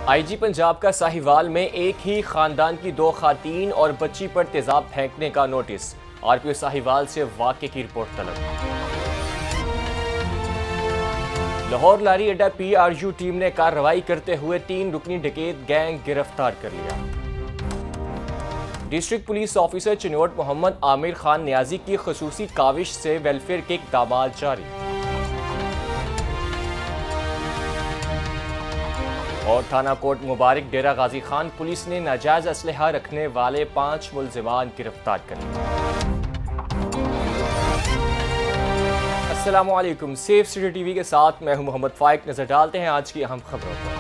IG Punjab का साहिवाल में एक ही खानदान की 2 खातीन और बच्ची पर तेजाब फेंकने का नोटिस। आरपीओ साहिवाल से वाक़े की रिपोर्ट तलब। लाहौर लारी अड्डा पीआरयू टीम ने कार्रवाई करते हुए 3 रुकनी डकैत गैंग गिरफ्तार कर लिया। District police officer Chiniot Mohammad Aamir Khan Niazi की खसूसी काविश से वेलफेयर के इक़दाम जारी। और थाना कोट मुबारक डेरा गाजी खान पुलिस ने नाजायज असलहा रखने वाले 5 मुल्जिमान गिरफ्तार कर लिए। अस्सलामु अलैकुम, सेफ सिटी टीवी के साथ मैं हूं मोहम्मद फाइक। नजर डालते हैं आज की अहम खबरों पर।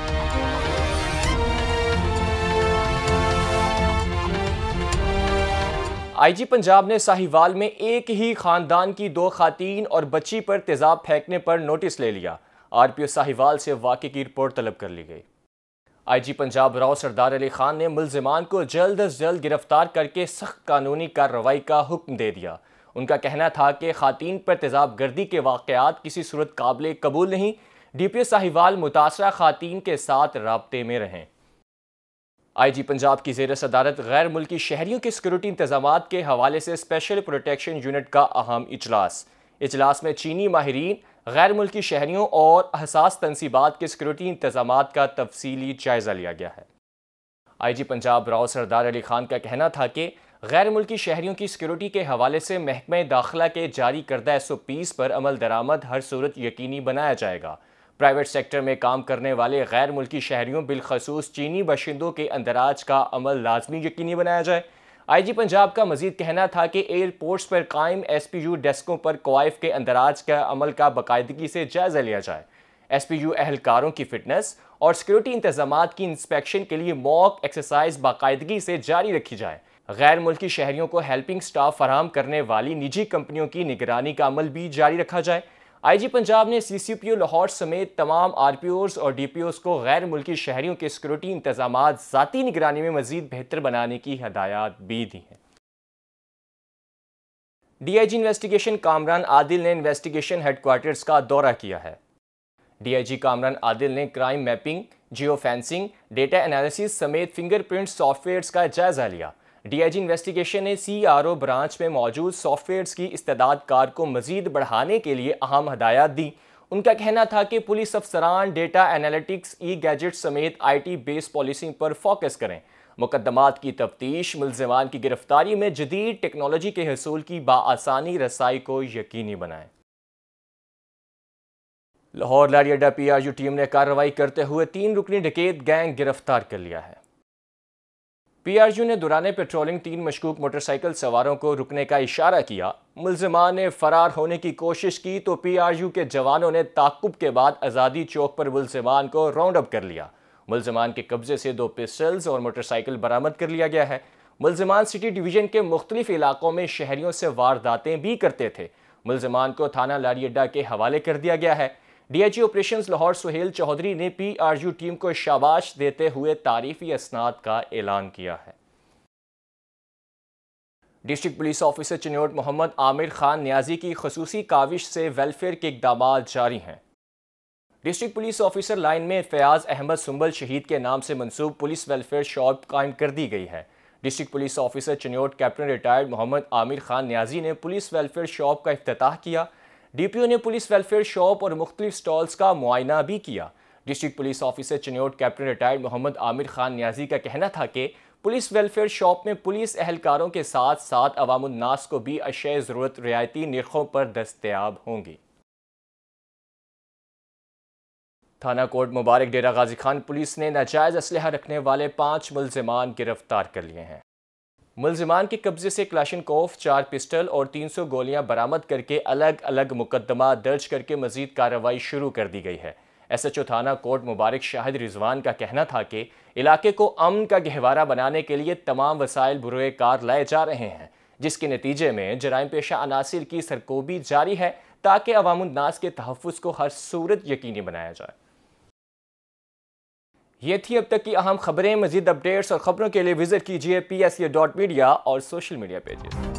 आईजी पंजाब ने साहिवाल में एक ही खानदान की 2 खातीन और बच्ची पर तेजाब फेंकने पर नोटिस ले लिया। आरपीओ साहिवाल से वाक़े की रिपोर्ट तलब कर ली गई। आईजी पंजाब राव सरदार अली खान ने मुल्जिमान को जल्द अज जल्द गिरफ्तार करके सख्त कानूनी कार्रवाई का हुक्म दे दिया। उनका कहना था कि खातीन पर तेजाब गर्दी के वाक़यात किसी सूरत काबिल कबूल नहीं। डीपीओ साहिवाल मुतासरा खातीन के साथ राब्ते में रहें। आईजी पंजाब की ज़ेर सदारत गैर मुल्की शहरियों के सिक्योरिटी इंतजामात के हवाले से स्पेशल प्रोटेक्शन यूनिट का अहम इजलास में चीनी माहिरीन, गैर मुल्की शहरियों और हसास तनसीबात के सिक्योरिटी इंतजामात का तफसीली जायज़ा लिया गया है। आईजी पंजाब राव सरदार अली खान का कहना था कि गैर मुल्की शहरियों की सिक्योरिटी के हवाले से महकमा दाखिला के जारी करदा SOPs पर अमल दरामद हर सूरत यकीनी बनाया जाएगा। प्राइवेट सेक्टर में काम करने वाले गैर मुल्की शहरियों बिलखसूस चीनी बाशिंदों के अंदराज का अमल लाजमी यकीनी बनाया जाए। आईजी पंजाब का मजीद कहना था कि एयरपोर्ट्स पर कायम SPU डेस्कों पर क्वाइफ के अंदराज का अमल का बाकायदगी से जायजा लिया जाए। SPU एहलकारों की फिटनेस और सिक्योरिटी इंतजामात की इंस्पेक्शन के लिए मॉक एक्सरसाइज बाकायदगी से जारी रखी जाए। गैर मुल्की शहरियों को हेल्पिंग स्टाफ फराहम करने वाली निजी कंपनियों की निगरानी का अमल भी जारी रखा जाए। आईजी पंजाब ने CCPO लाहौर समेत तमाम RPOs और DPOs को गैर मुल्की शहरियों के सिक्योरिटी इंतजामात ज़ाती निगरानी में मजीद बेहतर बनाने की हिदायत भी दी हैं। DIG इन्वेस्टिगेशन कामरान आदिल ने इन्वेस्टिगेशन हेडक्वार्टर्स का दौरा किया है। DIG कामरान आदिल ने crime mapping, geo fencing, data analysis समेत फिंगरप्रिंट सॉफ्टवेयर्स का जायजा लिया। DIG इन्वेस्टिगेशन ने CRO ब्रांच में मौजूद सॉफ्टवेयर्स की इस्तेदाद कार को मजीद बढ़ाने के लिए अहम हदायत दी। उनका कहना था कि पुलिस अफसरान डेटा एनालिटिक्स, गैजेट समेत IT बेस्ड पॉलिसिंग पर फोकस करें। मुकदमात की तफ्तीश, मुल्जिमान की गिरफ्तारी में जदीद टेक्नोलॉजी के हसूल की बाआसानी रसाई को यकीनी बनाएं। लाहौर लारी अड्डा PRU टीम ने कार्रवाई करते हुए 3 रुकनी डकैत गैंग गिरफ्तार कर लिया है। PRU ने दौरान पेट्रोलिंग 3 मशकूक मोटरसाइकिल सवारों को रुकने का इशारा किया। मुल्जिमान ने फरार होने की कोशिश की तो PRU के जवानों ने ताक़ुब के बाद आज़ादी चौक पर मुल्जिमान को राउंड अप कर लिया। मुल्जिमान के कब्जे से 2 पिस्टल्स और मोटरसाइकिल बरामद कर लिया गया है। मुल्जिमान सिटी डिवीजन के मुख्तलिफ इलाकों में शहरियों से वारदातें भी करते थे। मुल्जिमान को थाना लारी अड्डा के हवाले कर दिया गया है। DIG ऑपरेशंस लाहौर सुहेल चौधरी ने PRU टीम को शाबाश देते हुए तारीफी असनाद का ऐलान किया है। District police officer Chiniot Mohammad Aamir Khan Niazi की खसूसी काविश से वेलफेयर के इक़दाम जारी हैं। डिस्ट्रिक्ट पुलिस ऑफिसर लाइन में फयाज अहमद सुंबल शहीद के नाम से मंसूब पुलिस वेलफेयर शॉप कायम कर दी गई है। District police officer Chiniot captain retired Mohammad Aamir Khan Niazi ने पुलिस वेलफेयर शॉप का इफ्तिताह किया। DPO ने पुलिस वेलफेयर शॉप और मुख्तलिफ स्टॉल्स का मुआयना भी किया। District police officer Chiniot captain retired Mohammad Aamir Khan Niazi का कहना था कि पुलिस वेलफेयर शॉप में पुलिस एहलकारों के साथ साथ अवामुन्नास को भी अशय ज़रूरत रियायती निर्खों पर दस्तयाब होंगी। थाना कोट मुबारक डेरा गाजी खान पुलिस ने नाजायज असलहा रखने वाले 5 मुल्जिमान गिरफ्तार कर लिए हैं। मुल्जिमान के कब्जे से क्लाशनकोफ, 4 पिस्टल और 300 गोलियां बरामद करके अलग अलग मुकदमा दर्ज करके मजीद कार्रवाई शुरू कर दी गई है। SHO थाना कोट मुबारक शाहिद रिजवान का कहना था कि इलाके को अमन का गहवारा बनाने के लिए तमाम वसाइल बुरोए कार लाए जा रहे हैं, जिसके नतीजे में जराइम पेशा अनासिर की सरकोबी जारी है ताकि अवामुन्नास के तहफ़्फ़ुज़ को हर सूरत यकीनी बनाया जाए। ये थी अब तक की अहम खबरें। मज़ीद अपडेट्स और ख़बरों के लिए विजिट कीजिए PSA.media और सोशल मीडिया पेजेस।